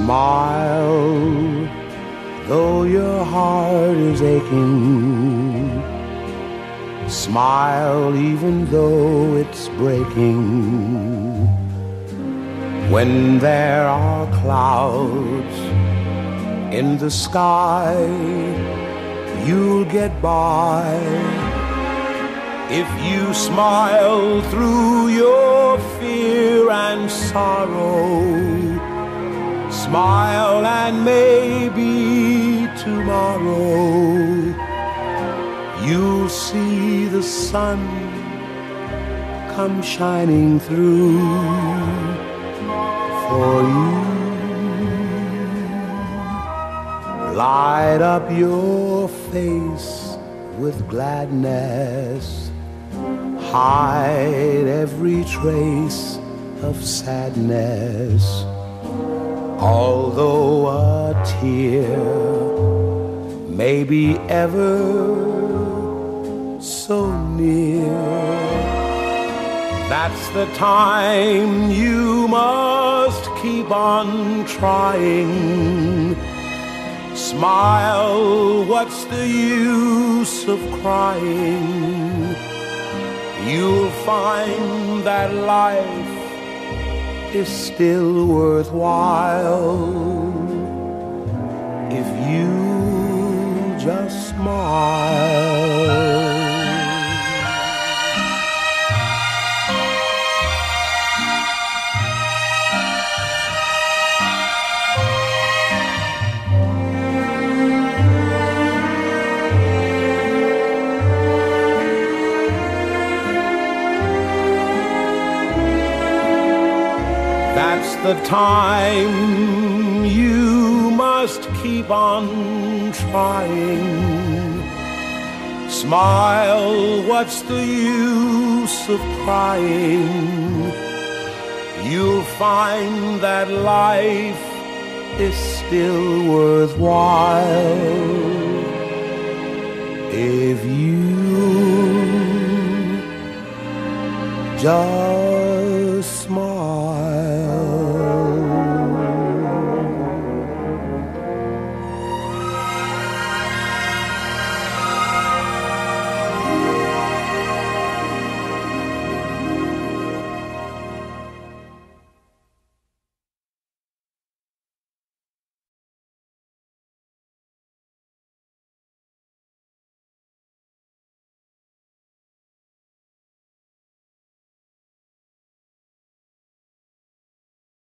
Smile, though your heart is aching. Smile, even though it's breaking. When there are clouds in the sky, you'll get by. If you smile through your fear and sorrow, smile and maybe tomorrow you'll see the sun come shining through for you. Light up your face with gladness, hide every trace of sadness. Although a tear may be ever so near, that's the time you must keep on trying. Smile, what's the use of crying? You'll find that life is still worthwhile if you just smile. That's the time you must keep on trying. Smile, what's the use of crying? You'll find that life is still worthwhile if you just